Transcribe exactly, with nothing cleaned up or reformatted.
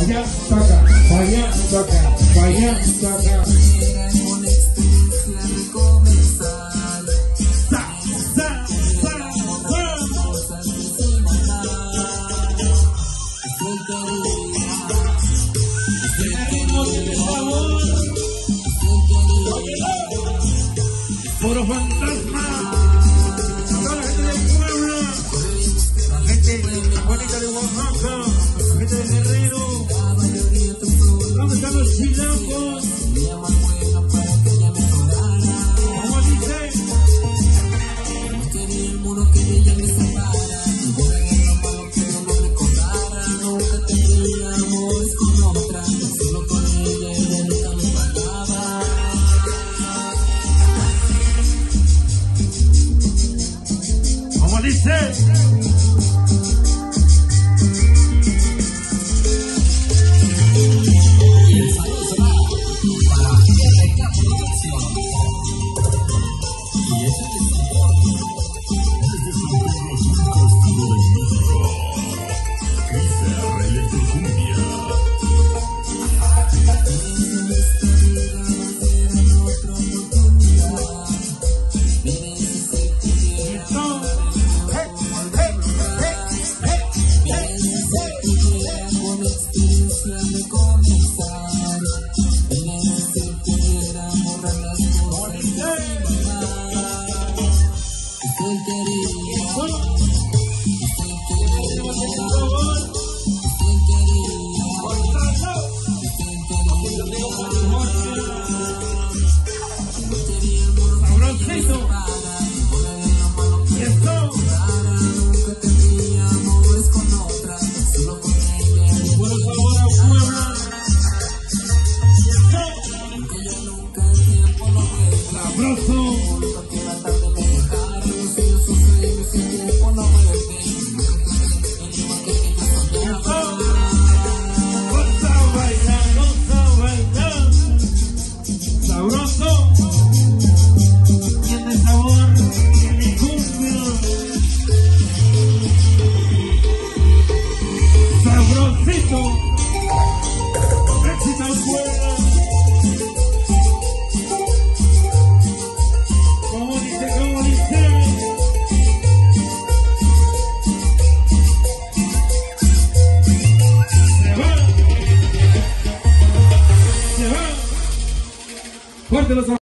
vaya, saca, vaya, saca, vaya, saca. Puro fantasma. Toda la gente del pueblo, la gente bonita de Oaxaca, la gente de Guerrero. ¿Dónde están los chilangos? ¿Cómo dice? ¿Cómo dice? Fuerte los